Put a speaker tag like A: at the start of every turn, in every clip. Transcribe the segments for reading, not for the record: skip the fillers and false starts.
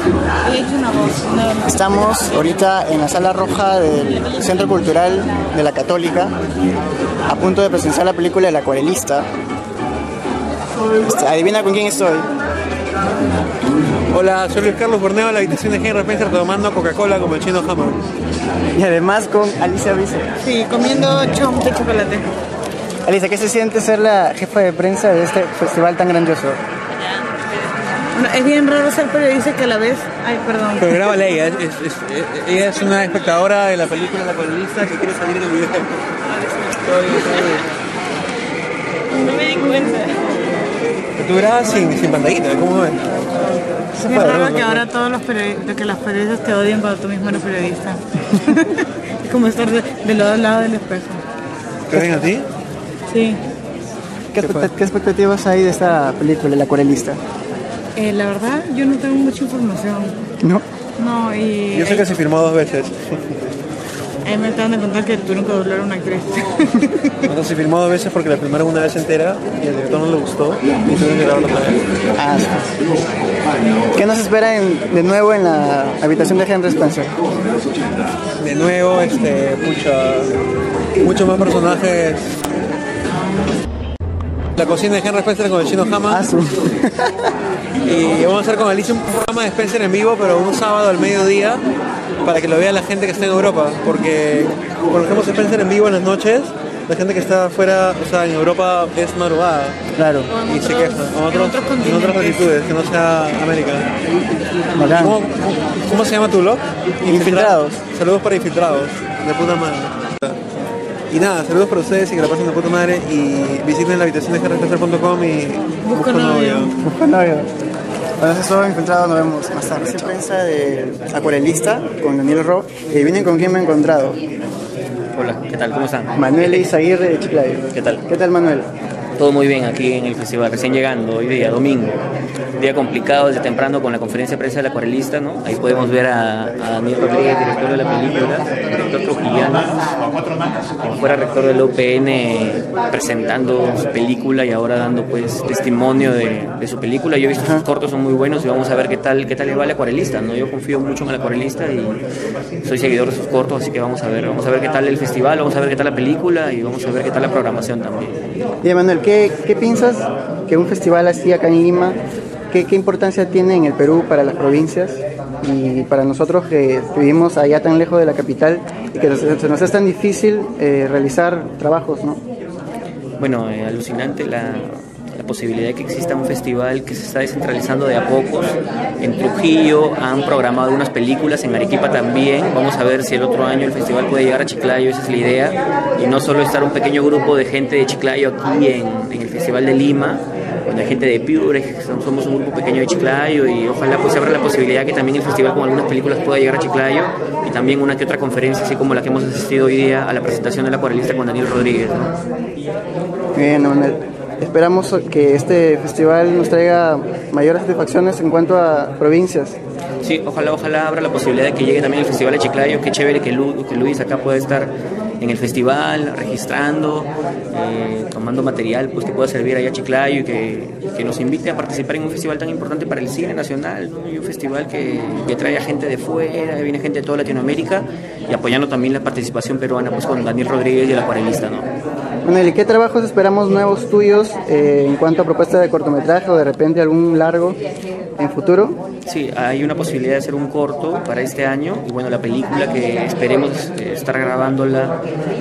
A: He hecho una voz, nada más.
B: Estamos ahorita en la sala roja del Centro Cultural de la Católica, a punto de presenciar la película El Acuarelista. Adivina con quién estoy.
C: Hola, soy Luis Carlos Borneo, de la habitación de Henry Spencer, tomando Coca-Cola como el chino Hammer.
B: Y además con Alicia Brice.
A: Sí, comiendo chomp de chocolate.
B: Alicia, ¿qué se siente ser la jefa de prensa de este festival tan grandioso?
A: Bueno, es bien raro ser periodista que a la vez... Ay, perdón.
C: Pero grábala ella, ella es una espectadora de la película La Acuarelista que quiere salir del video.
A: No me di cuenta.
C: Tú grabas sin pantallita, ¿cómo ves?
A: Es raro que ahora todos los periodistas te odien cuando tú mismo eres periodista. Es como estar del otro lado del espejo.
C: ¿Te ven a ti?
A: Sí.
B: ¿Qué expectativas hay de esta película, El Acuarelista?
A: La verdad, yo no tengo mucha información.
B: ¿No?
A: No, y...
C: Yo sé que se filmó 2 veces.
A: Ahí me acaban de contar que tuvieron que doblar a una actriz.
C: Bueno, se filmó 2 veces porque la filmaron una vez entera y al director no le gustó y tuvieron que grabarlo otra vez.
B: Ah, sí. ¿Qué nos espera de nuevo en la habitación de Henry Spencer?
C: De nuevo, muchos más personajes. La cocina de Henry Spencer con el chino Hammer.
B: Ah, sí.
C: Y vamos a hacer con Alicia un programa de Spencer en vivo, pero un sábado al mediodía, para que lo vea la gente que está en Europa. Porque cuando hacemos Spencer en vivo en las noches, la gente que está afuera, o sea, en Europa es madrugada.
B: Claro.
C: Y se queja. En otras latitudes, que no sea América.
B: Bacán.
C: ¿Cómo se llama tu blog?
B: Infiltrados.
C: Saludos para Infiltrados. De puta madre. Y nada, saludos para ustedes y que la pasen de puta madre. Y visiten la habitación de henryspencer.com y busquen novio.
B: Busca novio. Bueno, eso es todo Infiltrado, nos vemos más tarde. Soy prensa de Acuarelista con Daniel Ro. Y vienen con quién me he encontrado.
D: Hola, ¿qué tal? ¿Cómo están?
B: Manuel Izaguirre de Chiclayo.
D: ¿Qué tal?
B: ¿Qué tal, Manuel?
D: Todo muy bien aquí en el festival, recién llegando, hoy día, domingo. Día complicado desde temprano con la conferencia de prensa del Acuarelista, ¿no? Ahí podemos ver a Daniel Rodríguez, director de la película, director trujillano, quien fuera rector del UPN, presentando su película y ahora dando pues testimonio de su película. Yo he visto sus cortos, son muy buenos y vamos a ver qué tal le va al Acuarelista, ¿no? Yo confío mucho en el Acuarelista y soy seguidor de sus cortos, así que vamos a ver qué tal el festival, vamos a ver qué tal la película y vamos a ver qué tal la programación también.
B: Y Manuel, ¿qué piensas que un festival así acá en Lima, qué importancia tiene en el Perú para las provincias y para nosotros que vivimos allá tan lejos de la capital y que se nos es tan difícil realizar trabajos, ¿no?
D: Bueno, alucinante la posibilidad de que exista un festival que se está descentralizando de a pocos. En Trujillo han programado unas películas, en Arequipa también. Vamos a ver si el otro año el festival puede llegar a Chiclayo, esa es la idea. Y no solo estar un pequeño grupo de gente de Chiclayo aquí en el Festival de Lima, donde hay gente de Piure, somos un grupo pequeño de Chiclayo y ojalá pues se abra la posibilidad que también el festival con algunas películas pueda llegar a Chiclayo y también una que otra conferencia, así como la que hemos asistido hoy día a la presentación del Acuarelista con Daniel Rodríguez, ¿no?
B: Bien, Manuel. Esperamos que este festival nos traiga mayores satisfacciones en cuanto a provincias.
D: Sí, ojalá abra la posibilidad de que llegue también el Festival de Chiclayo. Qué chévere que Luis acá pueda estar en el festival, registrando, tomando material pues, que pueda servir allá a Chiclayo y que nos invite a participar en un festival tan importante para el cine nacional, ¿no? Y un festival que trae a gente de fuera, viene gente de toda Latinoamérica y apoyando también la participación peruana pues, con Daniel Rodríguez y el Acuarelista, ¿no?
B: Manuel, ¿y qué trabajos esperamos nuevos tuyos en cuanto a propuesta de cortometraje o de repente algún largo en futuro?
D: Sí, hay una posibilidad de hacer un corto para este año y bueno, la película que esperemos estar grabándola,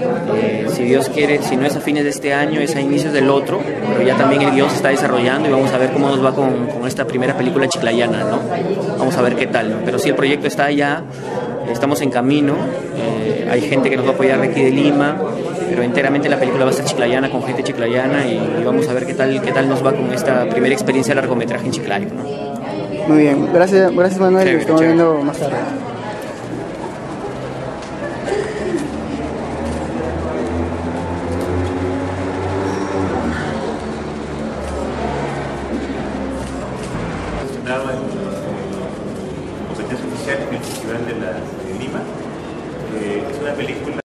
D: si Dios quiere, si no es a fines de este año, es a inicios del otro, pero ya también el guión se está desarrollando y vamos a ver cómo nos va con esta primera película chiclayana, ¿no? Vamos a ver qué tal, ¿no? Pero sí, el proyecto está ya, estamos en camino, hay gente que nos va a apoyar de aquí de Lima, pero enteramente la película va a ser chiclayana, con gente chiclayana y vamos a ver qué tal nos va con esta primera experiencia de largometraje en Chiclayo, ¿no?
B: Muy bien, gracias Manuel,
D: Chévere,
B: estamos viendo más tarde.
E: Competencia oficial en el Festival de Lima. Es una película